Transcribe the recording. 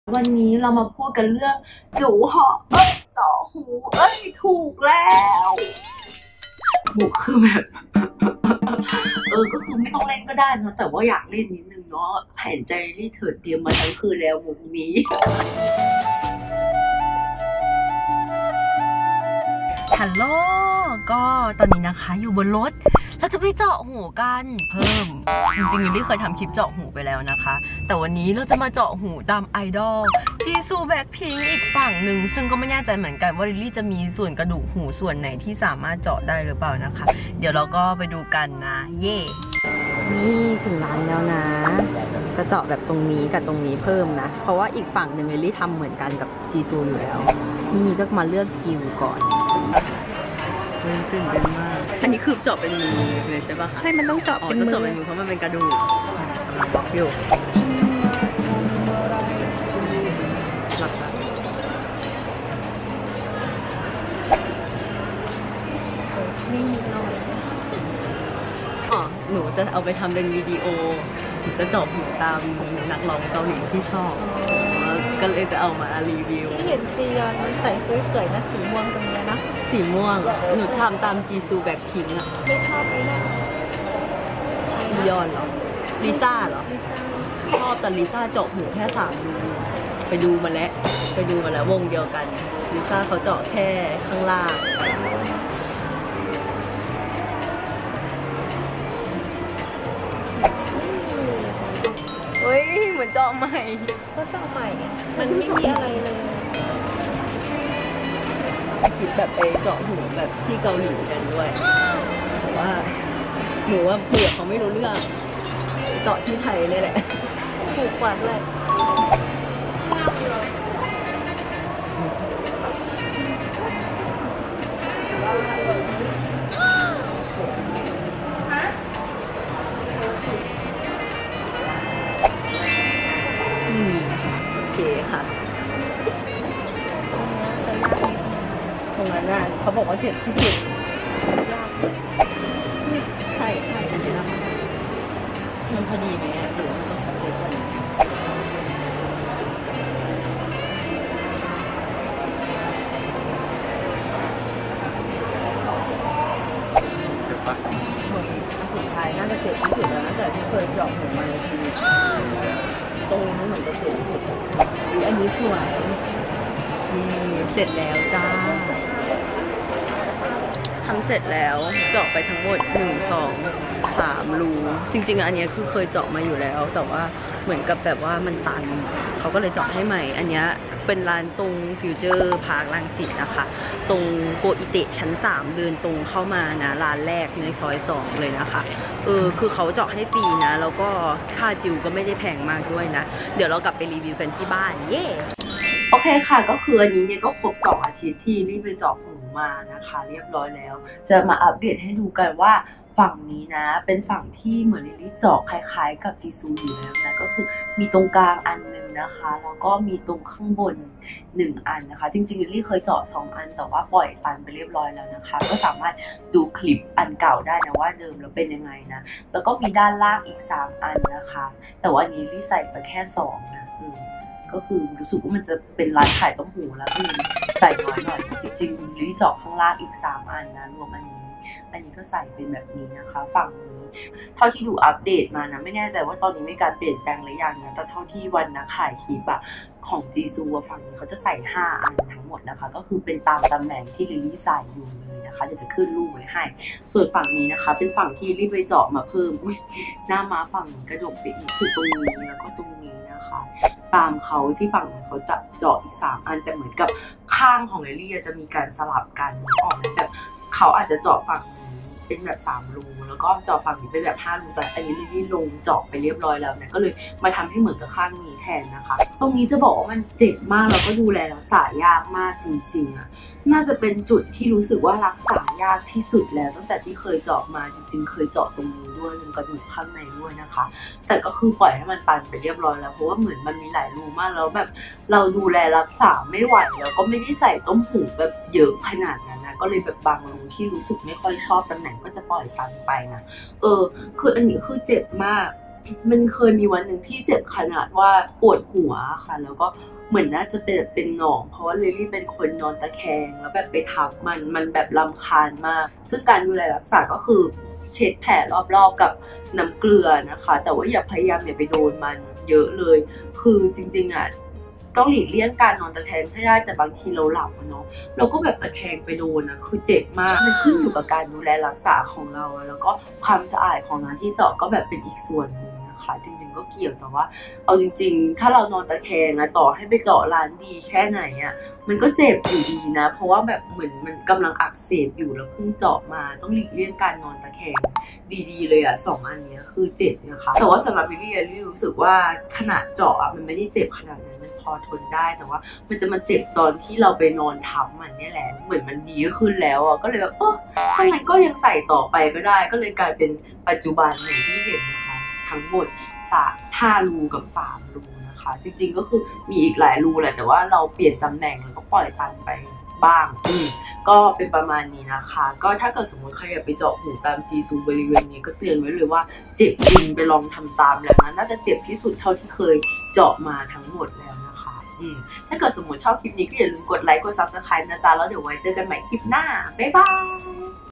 วันนี้เรามาพูดกันเรื่องจูเหาะเจาะหูถูกแล้วบุกคือแบบก็คือไม่ต้องเล่นก็ได้นะแต่ว่าอยากเล่นนิดนึงเนาะเห็นใจรี่เธอเตรียมมาทั้งคืนแล้วมุกนี้ฮัลโหลก็ตอนนี้นะคะอยู่บนรถเราจะไปเจาะหูกันเพิ่มจริงๆลิลลี่เคยทำคลิปเจาะหูไปแล้วนะคะแต่วันนี้เราจะมาเจาะหูตามไอดอลจีซูแบ็คพิงค์อีกฝั่งหนึ่งซึ่งก็ไม่แน่ใจเหมือนกันว่าลิลลี่จะมีส่วนกระดูกหูส่วนไหนที่สามารถเจาะได้หรือเปล่านะคะเดี๋ยวเราก็ไปดูกันนะเย่นี่ถึงร้านแล้วนะจะเจาะแบบตรงนี้กับตรงนี้เพิ่มนะเพราะว่าอีกฝั่งหนึ่งลิลลี่ทำเหมือนกันกับจีซูอยู่แล้วนี่ก็มาเลือกจิวก่อนตื่นเต้นมากอันนี้คือเจาะเป็นมือเลยใช่ปะใช่มันต้องเจาะเป็นมือต้องเจาะเป็นมือเพราะมันเป็นกระดูกกำลังบล็อกอยู่หลับแล้วนี่นอนหนูจะเอาไปทำเป็นวิดีโอจะเจาะหูตามนักร้องเกาหลีที่ชอบก็เลยจะเอามารีวิวเห็นจียอนมันใส่สวยๆนะสีม่วงตรงนี้นะสีม่วงหนูทำตามจีซูแบ็คพิงค์อะไม่ชอบไอ้นั่นจียอนเหรอลิซ่าเหรอชอบแต่ลิซ่าเจาะหูแค่3 รูไปดูมาแล้ววงเดียวกันลิซ่าเขาเจาะแค่ข้างล่างเฮ้ยเหมือนเจาะใหม่ก็เจาะใหม่มันไม่มีอะไรเลยคิดแบบไปเจาะหูแบบที่เกาหลีกันด้วยแต่ว่าหนูว่าเผื่อเขาไม่รู้เรื่องเจาะที่ไทยเลยแหละถูกกว่าเลยโอเคค่ะตรงนั้นน่ะเขาบอกว่าเจ็บที่สุดใช่อันนี้นะมันพอดีไหมหรือมันต้องเล็กกว่านี้เจ็บปะสุดท้ายน่าจะเจ็บที่สุดแล้วตั้งแต่ที่เคยเจาะหูมาในชีวิตตรงนี้เหมือนจะเจ็บที่สุดอันนี้สวยเสร็จแล้วจ้าทำเสร็จแล้วเจาะไปทั้งหมด1 2 3 รูจริงๆอันนี้คือเคยเจาะมาอยู่แล้วแต่ว่าเหมือนกับแบบว่ามันตันเขาก็เลยเจาะให้ใหม่อันนี้เป็นร้านตรงฟิวเจอร์พาร์ครังสิตนะคะตรงโกอิเตะชั้น3เดินตรงเข้ามานะร้านแรกในซอย2เลยนะคะคือเขาเจาะให้ฟรีนะแล้วก็ค่าจิวก็ไม่ได้แพงมากด้วยนะเดี๋ยวเรากลับไปรีวิวกันที่บ้านเย่โอเคค่ะก็คืออันนี้เนี่ยก็ครบ2 อาทิตย์ที่รีบไปเจาะหูมานะคะเรียบร้อยแล้วจะมาอัปเดตให้ดูกันว่าฝั่งนี้นะเป็นฝั่งที่เหมือนลิลลี่เจาะคล้ายๆกับจีซูอยู่แล้วนะก็คือมีตรงกลางอันนึงนะคะแล้วก็มีตรงข้างบน1 อันนะคะจริงๆลิลลี่เคยเจาะ2 อันแต่ว่าปล่อยตันไปเรียบร้อยแล้วนะคะก็สามารถดูคลิปอันเก่าได้นะว่าเดิมแล้วเป็นยังไงนะแล้วก็มีด้านล่างอีก3 อันนะคะแต่ว่านี้ลิลลี่ใส่ไปแค่2นะก็คือรู้สึกว่ามันจะเป็นร้านขายต้มหูแล้วก็ใส่น้อยหน่อยจริงๆลิลลี่เจาะข้างล่างอีก3 อันนะรวมอันนี้ก็ใส่เป็นแบบนี้นะคะฝั่งนี้เท่าที่ดูอัปเดตมานะไม่แน่ใจว่าตอนนี้มีการเปลี่ยนแปลงหรือยังนะแต่เท่าที่วันนะขายคลิปอะของจีซูฝั่งนี้เขาจะใส่5 อันทั้งหมดนะคะก็คือเป็นตามตำแหน่งที่ลิลลี่ใส่อยู่เลยนะคะเดี๋ยวจะขึ้นรูปไว้ให้ส่วนฝั่งนี้นะคะเป็นฝั่งที่ลิลลี่ไปเจาะมาเพิ่มหน้าม้าฝั่งกระดกไปอีกคือตรงนี้แล้วก็ตรงนี้นะคะตามเขาที่ฝั่งเขาจะเจาะอีก3 อันแต่เหมือนกับข้างของลิลลี่จะมีการสลับกันออกแบบเขาอาจจะเจาะฝั่งนี้เป็นแบบ3 รูแล้วก็เจาะฝั่งนี้เป็นแบบ5 รูแต่อันนี้ลิลลี่ลงเจาะไปเรียบร้อยแล้วนะก็เลยมาทำให้เหมือนกับข้างนี้แทนนะคะตรงนี้จะบอกว่ามันเจ็บมากแล้วก็ดูแลรักษายากมากจริงๆอ่ะน่าจะเป็นจุดที่รู้สึกว่ารักษายากที่สุดแล้วตั้งแต่ที่เคยเจาะมาจริงๆเคยเจาะตรงนี้ด้วยตรงกระดูกข้างในด้วยนะคะแต่ก็คือปล่อยให้มันตันไปเรียบร้อยแล้วเพราะว่าเหมือนมันมีหลายรูมากแล้วแบบเราดูแลรักษาไม่ไหวแล้วก็ไม่ได้ใส่ต้มหูแบบเยอะขนาดนั้นนะก็เลยแบบบางรูที่รู้สึกไม่ค่อยชอบตำแหน่งก็จะปล่อยตันไปนะคืออันนี้คือเจ็บมากมันเคยมีวันหนึ่งที่เจ็บขนาดว่าปวดหัวค่ะแล้วก็เหมือนน่าจะเป็นหนองเพราะว่าลิลลี่เป็นคนนอนตะแคงแล้วแบบไปทับมันแบบรำคาญมากซึ่งการดูแลรักษาก็คือเช็ดแผลรอบๆกับน้ำเกลือนะคะแต่ว่าอย่าไปโดนมันเยอะเลยคือจริงๆต้องหลีกเลี่ยงการนอนตะแคงให้ได้แต่บางทีเราหลับเนาะเราก็แบบตะแคงไปโดนนะคือเจ็บมากมันขึ้นอยู่กับการดูแลรักษาของเราแล้วก็ความสะอาดของร้านที่เจาะก็แบบเป็นอีกส่วนหนึ่งนะคะจริงๆก็เกี่ยวแต่ว่าเอาจริงๆถ้าเรานอนตะแคงต่อให้ไปเจาะร้านดีแค่ไหนมันก็เจ็บอยู่ดีนะเพราะว่าแบบเหมือนมันกำลังอักเสบอยู่แล้วเพิ่งเจาะมาต้องหลีกเลี่ยงการนอนตะแคงดีๆเลย2 อันนี้คือเจ็บนะคะแต่ว่าสำหรับลิลลี่รู้สึกว่าขนาดเจาะมันไม่ได้เจ็บขนาดนั้นมันพอทนได้แต่ว่ามันจะมาเจ็บตอนที่เราไปนอนทับมันนี่แหละเหมือนมันดีขึ้นแล้วก็เลยแบบถ้างั้นก็ยังใส่ต่อไปก็ได้ก็เลยกลายเป็นปัจจุบันอย่างที่เห็นนะคะทั้งหมด5 รูกับ3 รูนะคะจริงๆก็คือมีอีกหลายรูแหละแต่ว่าเราเปลี่ยนตำแหน่งแล้วก็ปล่อยตันไปบ้างก็เป็นประมาณนี้นะคะก็ถ้าเกิดสมมติใครอยากไปเจาะหูตามจีซูบริเวณนี้ก็เตือนไว้เลยว่าเจ็บจริงไปลองทำตามแล้วนะน่าจะเจ็บที่สุดเท่าที่เคยเจาะมาทั้งหมดแล้วนะคะถ้าเกิดสมมติชอบคลิปนี้ก็อย่าลืมกดไลค์กด Subscribe นะจ๊ะแล้วเดี๋ยวไว้เจอกันใหม่คลิปหน้าบ๊ายบาย